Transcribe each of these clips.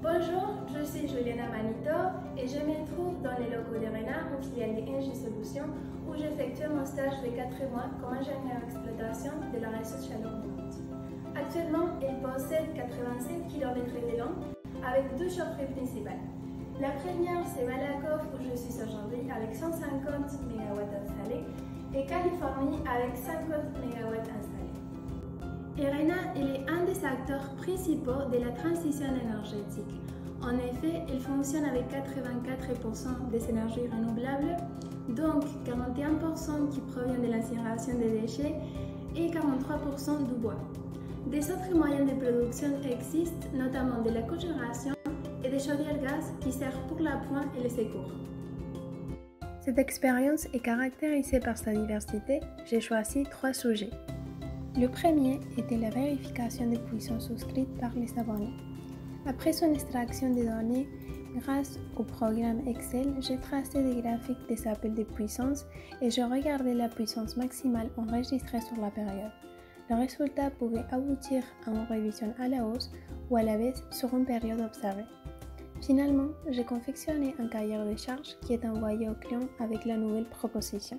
Bonjour, je suis Juliana Manito et je me trouve dans les locaux d'ERENA, une filiale d'Engie Solutions, où j'effectue mon stage de 4 mois comme ingénieur d'exploitation de la ressource chaleur-montante. Actuellement, il possède 87 km de long avec deux chaufferies principales. La première, c'est Malakoff, où je suis aujourd'hui avec 150 MW installés, et Californie avec 50 MW installés. ERENA est un des acteurs principaux de la transition énergétique. En effet, il fonctionne avec 84% des énergies renouvelables, donc 41% qui provient de l'incinération des déchets et 43% du bois. Des autres moyens de production existent, notamment de la cogénération et des chaudières gaz qui servent pour l'appoint et les secours. Cette expérience est caractérisée par sa diversité. J'ai choisi 3 sujets. Le premier était la vérification des puissances souscrites par les abonnés. Après son extraction des données, grâce au programme Excel, j'ai tracé des graphiques des appels de puissance et j'ai regardé la puissance maximale enregistrée sur la période. Le résultat pouvait aboutir à une révision à la hausse ou à la baisse sur une période observée. Finalement, j'ai confectionné un cahier de charges qui est envoyé au client avec la nouvelle proposition.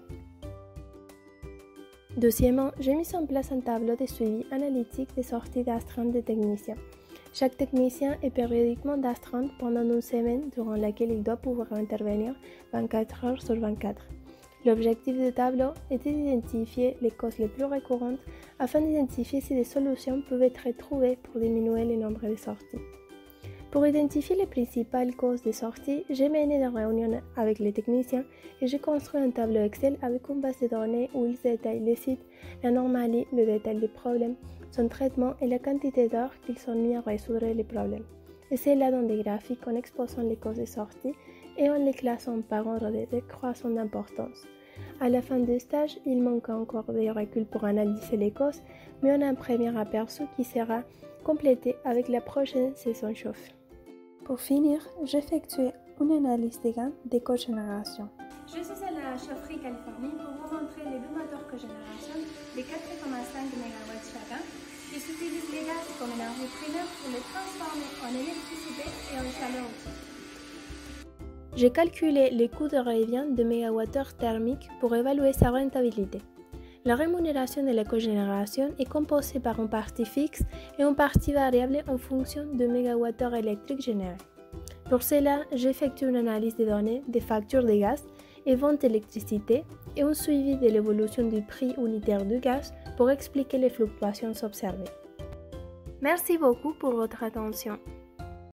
Deuxièmement, j'ai mis en place un tableau de suivi analytique des sorties d'astreinte des techniciens. Chaque technicien est périodiquement d'astreinte pendant une semaine durant laquelle il doit pouvoir intervenir 24 heures sur 24. L'objectif du tableau était d'identifier les causes les plus récurrentes afin d'identifier si des solutions pouvaient être trouvées pour diminuer le nombre de sorties. Pour identifier les principales causes de sortie, j'ai mené des réunions avec les techniciens et j'ai construit un tableau Excel avec une base de données où ils détaillent les sites, l'anormalie, le détail des problèmes, son traitement et la quantité d'heures qu'ils ont mis à résoudre les problèmes. Et c'est là dans des graphiques en exposant les causes de sortie et en les classant par ordre de décroissance d'importance. À la fin du stage, il manque encore des reculs pour analyser les causes, mais on a un premier aperçu qui sera complété avec la prochaine saison chauffe. Pour finir, j'ai effectué une analyse des gains de cogénération. Je suis à la chaufferie Californie pour vous montrer les deux moteurs cogénération de 4,5 MW chacun qui utilisent les gaz comme énergie primaire pour les transformer en électricité et en chaleur utile. J'ai calculé les coûts de revient de mégawattheure thermique pour évaluer sa rentabilité. La rémunération de la cogénération est composée par une partie fixe et une partie variable en fonction de mégawattheure électrique générée. Pour cela, j'effectue une analyse des données des factures de gaz et vente d'électricité et un suivi de l'évolution du prix unitaire du gaz pour expliquer les fluctuations observées. Merci beaucoup pour votre attention.